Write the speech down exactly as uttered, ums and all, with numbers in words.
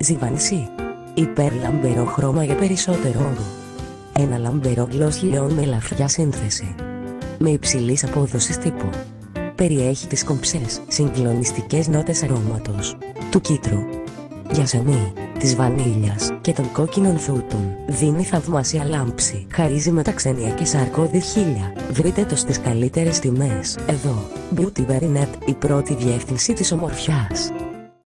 Ζιβάνισι. Υπερλαμπερό χρώμα για περισσότερο όγκο. Ένα λαμπερό γλος λιών με ελαφριά σύνθεση. Με υψηλής απόδοσης τύπου. Περιέχει τις κομψές, συγκλονιστικές νότες αρώματος του κίτρου, γιασεμί, της βανίλιας και των κόκκινων θούτων. Δίνει θαυμάσια λάμψη. Χαρίζει μεταξενία σαρκώδη χίλια. Βρείτε το στις καλύτερες τιμές. Εδώ. Beauty Very Net, η πρώτη διεύθυνση της ομορφιάς.